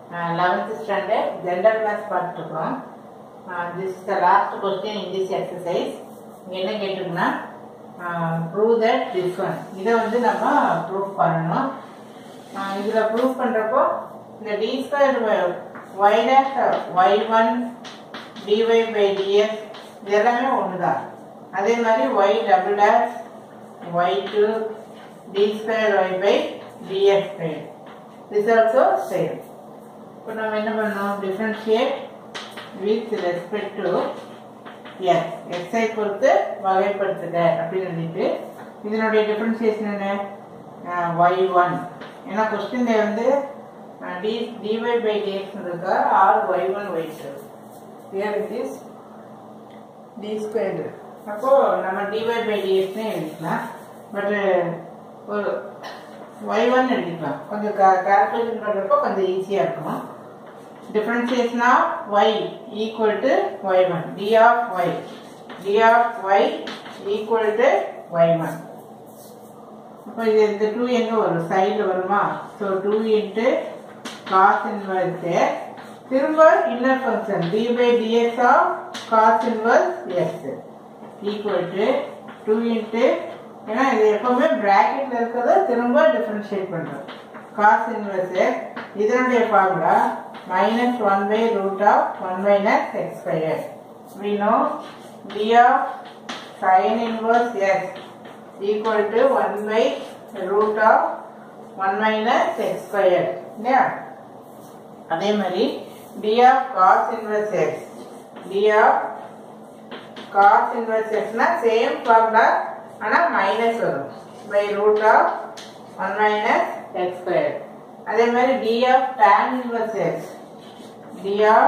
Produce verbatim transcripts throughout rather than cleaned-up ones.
eleventh standard general class பார்த்துட்டோம். This is the last question in this exercise. என்ன கேட்டிருக்குன்னா prove that this one. இதை வந்து நம்ம prove பண்ணணும். இதில் prove பண்ணுறப்போ இந்த d squared y dash y one dy by dx இது எல்லாமே ஒன்று தான். அதே மாதிரி y double dash y two d squared y by dx squared. This also same. இப்போ நம்ம என்ன பண்ணணும்? Differentiate with respect to x. x ஐ பொறுத்து வகைப்படுத்துக அப்படின்னு சொல்லிட்டு இதனுடைய டிஃபரன்சியேஷன் என்ன? y one. ஏன்னா கொஸ்டின்ல வந்து d dy by dx இருக்கா or y one y two. Here it is d squared. அப்போ நம்ம dy by dx னே எழுதிக்கலாம். பட் ஒரு y one எழுதிக்கலாம். கொஞ்சம் கால்குலேஷன் பண்றப்போ கொஞ்சம் ஈஸியா இருக்கும். Differentiation of y equal to y one. d of y. d of y equal to y one. அப்போ இது இந்த two எங்க வரும்? சைடுல வருமா? So two into cos inverse x. திரும்ப inner function d by dx of cos inverse x equal to two into ஏன்னா இது எப்பவுமே பிராக்கெட்ல இருக்கிறத திரும்ப டிஃபரன்ஷியேட் பண்றோம். cos inverse x இதனுடைய formula minus one by root of one minus x squared. We know d of sin inverse x equal to one by root of one minus x squared. Yeah. அதே மாதிரி d of cos inverse x. d of cos inverse x na same formula ஆனா minus வரும் by root of one minus x squared. அதே மாதிரி d of tan inverse x. d of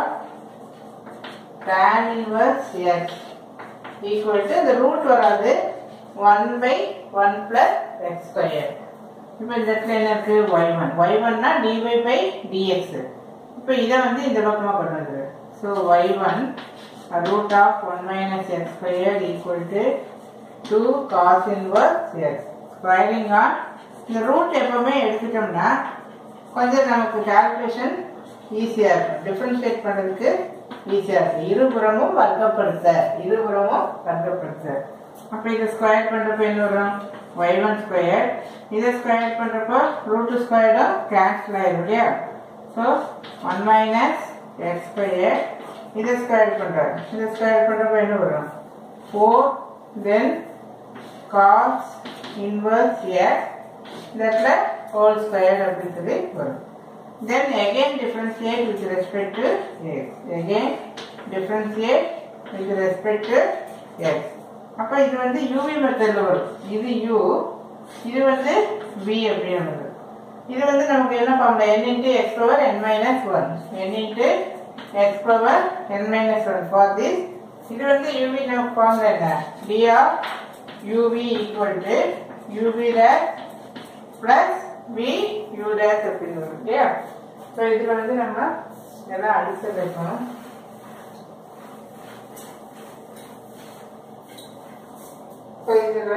tan inverse x equal to the root வராது one by one plus x squared. இப்போ இந்த இடத்துல என்ன இருக்கு? y one. y one னா dy by dx. இப்போ இதை வந்து இந்த பக்கமா கொண்டு வந்துரு. So y one root of one minus x squared equal to two cos inverse x. Squaring on இந்த ரூட் எப்பவுமே எடுத்துட்டோம்னா கொஞ்சம் நமக்கு கால்குலேஷன் ஈஸியா இருக்கும். டிஃபரன்ஷியேட் பண்றதுக்கு ஈஸியா இருக்கு. இருபுறமும் வர்க்கப்படுத்த இருபுறமும் வர்க்கப்படுத்த அப்ப இதை ஸ்கொயர் பண்றப்ப என்ன வரும்? y one square. இதை ஸ்கொயர் பண்றப்ப ரூட் ஸ்கொயரும் கேன்சல் ஆயிடும் இல்லையா? So one minus x square. இதை ஸ்கொயர் பண்றோம். இதை ஸ்கொயர் பண்றப்ப என்ன வரும்? Four then cos inverse x இடத்துல whole squared அப்படின்னு சொல்லி வரும். Then again differentiate with respect to x. Again differentiate with respect to x. அப்ப இது வந்து uv மெத்தட்ல வரும். இது u, இது வந்து v அப்படியே வரும். இது வந்து நமக்கு என்ன formula? n into x power n minus one. n into x power n minus one for this. இது வந்து uv நமக்கு ஃபார்முலா என்ன? d of uv equal to uv dash plus v u dash அப்படின்னு வரும் இல்லையா? ஸோ இதுல வந்து நம்ம எல்லாம் அடிச்சு வைக்கணும். ஸோ இதுல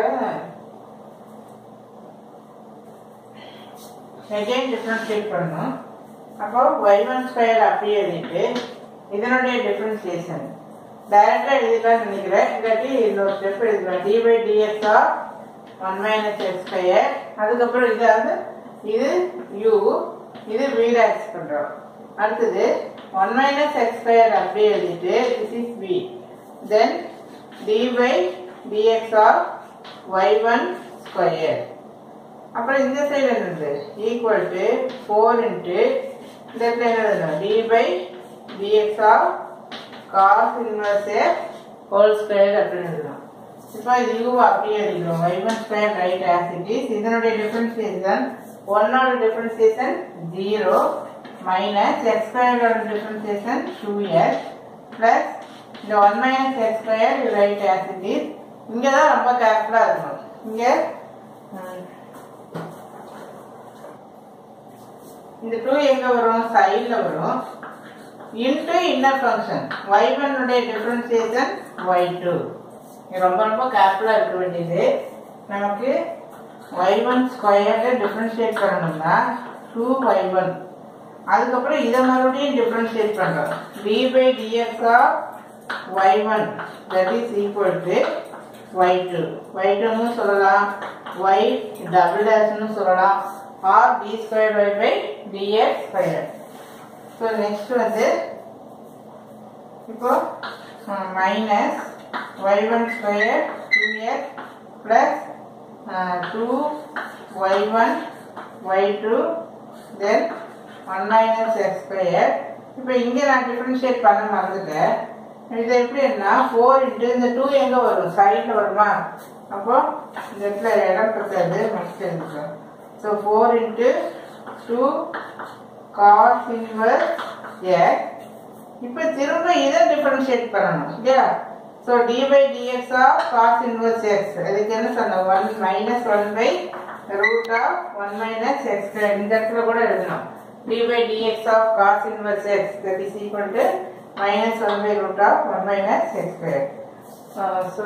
again டிஃபரன்ஷியேட் பண்ணணும். அப்போ y one ஸ்கொயர் அப்படியே எழுதிட்டு இதனுடைய டிஃபரன்சியேஷன் டைரக்டா எழுதிக்கலாம் நினைக்கிறேன். இல்லாட்டி இன்னொரு ஸ்டெப் எழுதிக்கலாம். d by dx of one minus x square. அதுக்கப்புறம் இது வந்து இது u, இது v dash பண்றோம். அடுத்தது one minus x square அப்படியே எழுதிட்டு this is v. Then d by dx of y one square. அப்புறம் இந்த சைடு என்னது? equal to four into இந்த இடத்துல என்ன? d by dx of cos inverse x whole square அப்படின்னு எழுதலாம். இப்போ இது u அப்படியே எழுதிக்கிறோம். y one square right as it is. இதனுடைய டிஃபரன்சியேஷன் one ஓட differentiation zero minus x square ஓட டிஃபரன்சியேஷன் two x plus இந்த one minus x square right as it is. இங்க தான் ரொம்ப கேர்ஃபுல்லா இருக்கணும். இங்க இந்த two எங்க வரும்? சைடுல வரும். into inner function y one உடைய டிஃபரன்சியேஷன் y two. ரொம்ப ரொம்ப கேர்ஃபுல்லா இருக்க வேண்டியது. நமக்கு y one ஸ்கொயர் டிஃபரன்ஷியேட் பண்ணணும்னா two y one அதுக்கப்புறம் இதை மறுபடியும் டிஃபரன்ஷியேட் பண்ணுறோம். D by dx of y one that is equal to y two. Y டூன்னு சொல்லலாம், ஒய் டபுள் டேஷ்னு சொல்லலாம், or d square y by dx square. So next வந்து இப்போ minus y one square two x plus two y one y two then one minus x square. இப்போ இங்கே நான் differentiate பண்ண மறந்துட்டேன். இது எப்படின்னா ஃபோர் இன்ட்டு இந்த டூ எங்கே வரும், சைடில் வருமா, அப்போ இந்த இடத்துல இடம் பத்தாது, நெக்ஸ்ட் எழுதிக்கலாம். So four into two cos inverse x. இப்போ திரும்ப இதை டிஃபரன்ஷியேட் பண்ணணும் இல்லையா. So d by dx of cos inverse x, அதுக்கு என்ன சொன்னோம், one minus one by root of one minus x. இந்த இடத்துல கூட எழுதணும் d by dx of cos inverse x that is equal to minus one by root of one minus x square. Uh, so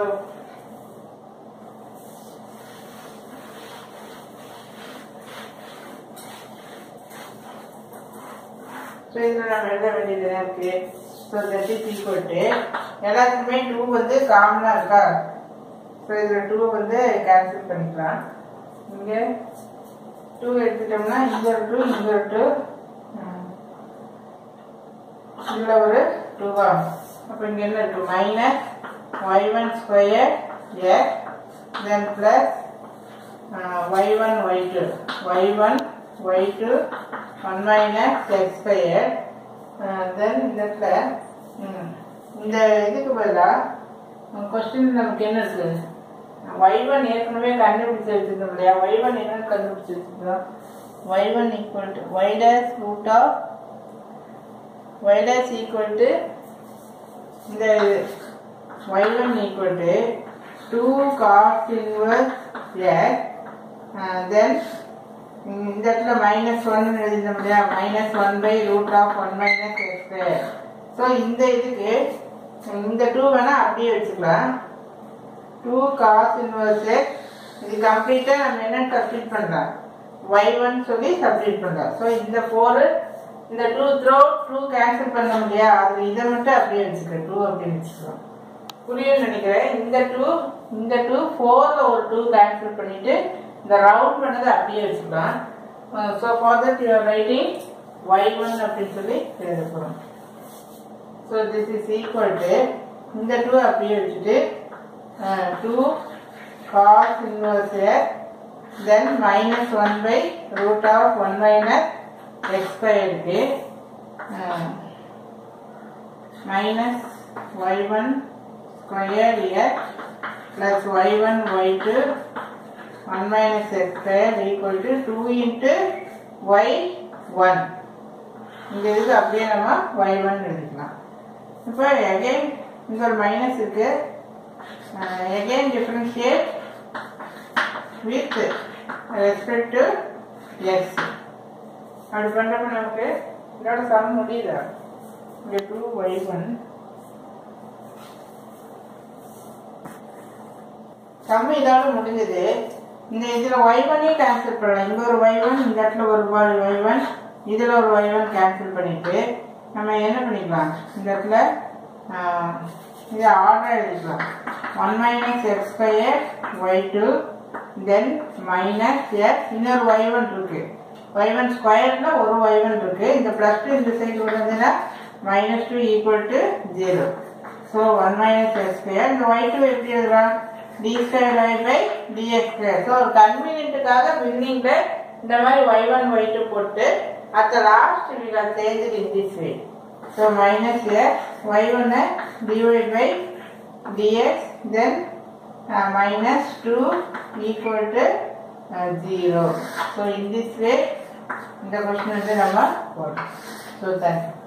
so இதில் நம்ம எழுத வேண்டியது இருக்கு. So that is equal to எல்லாத்துக்குமே டூ வந்து காமனாக இருக்கா. ஸோ இதில் டூ வந்து கேன்சல் பண்ணிக்கலாம். இங்கே டூ எடுத்துட்டோம்னா இங்கே ஒரு டூ இங்கே ஒரு டூ இதில் ஒரு டூவா. அப்போ இங்கே என்ன இருக்கு, minus y one square x then plus y one y two y one y two one minus x square. Then இந்த இடத்துல இந்த இதுக்கு பதிலாக கொஸ்டின் நமக்கு என்ன இருக்குது, ஒய் ஒன் ஏற்கனவே கண்டுபிடிச்சி வச்சுருக்கோம் இல்லையா. ஒய் ஒன் என்னன்னு கண்டுபிடிச்சி வச்சுருக்கோம், y one equal to y dash root of y dash equal to the y one equal to two cos inverse x, uh, then இந்த இடத்துல மைனஸ் ஒன் எழுதினோம் இல்லையா, minus one by root of one minus x square. So இந்த இதுக்கு இந்த two வேணால் அப்படியே வச்சுக்கலாம். டூ காஸ் இன்வர்ஸ் எக்ஸ் இது கம்ப்ளீட்டாக நம்ம என்ன சப்ஸ்டிட் பண்ணலாம், ஒய் ஒன் சொல்லி சப்ஸ்டிட் பண்ணலாம். ஸோ இந்த ஃபோரு இந்த டூ த்ரோ டூ கேன்சல் பண்ண முடியா, அது இதை மட்டும் அப்படியே வச்சுக்கிறேன், டூ அப்படின்னு வச்சுக்கலாம். புரியும்னு நினைக்கிறேன். இந்த டூ இந்த டூ ஃபோரில் ஒரு டூ கேன்சல் பண்ணிட்டு இந்த ரவுண்ட் பண்ணதை அப்படியே வச்சுக்கலாம். So for that you are writing y one அப்படின்னு சொல்லி எழுத போகிறோம். So this is equal to இந்த டூ அப்படியே வச்சுட்டு two cos inverse x then minus one by root of one minus x square இருக்கு, minus y one square x plus y one y two one minus x square equal to two into y one. இந்த இதுக்கு அப்படியே நம்ம Y one எழுதிக்கலாம். இப்போ again இங்கே ஒரு minus இருக்கு, again differentiate with respect to x. அப்படி பண்ணுறப்ப நமக்கு இதோட சம் முடியுதா, இங்கே டூ ஒய் ஒன் சம் இதோட முடிஞ்சது. இந்த இதில் ஒய் ஒன்னையும் கேன்சல் பண்ணலாம். இங்கே ஒரு ஒய் ஒன், இந்த இடத்துல ஒரு ஒய் ஒன், இதில் ஒரு ஒய் ஒன் கேன்சல் பண்ணிட்டு நம்ம என்ன பண்ணிக்கலாம், இந்த இடத்துல இதை ஆர்டராக எழுதிக்கலாம். One minus x square y two then minus x, இன்னொரு ஒய் ஒன் இருக்குது, ஒய் ஒன் ஸ்கொயர்ல ஒரு ஒய் ஒன் இருக்கு. இந்த பிளஸ் டூ இந்த சைடு வருதுன்னா minus two equal to zero. So one minus x square. இந்த ஒய் டூ எப்படி எழுதலாம், d square y by dx square. So ஒரு கன்வீனியன்ட்டுக்காக பிகினிங்ல இந்த மாதிரி ஒய் ஒன் ஒய் டூ போட்டு at the last we are changed in this way. So minus x y one divide by dx then minus two equal to uh, zero. So in this way, the question is the number four. So thank you.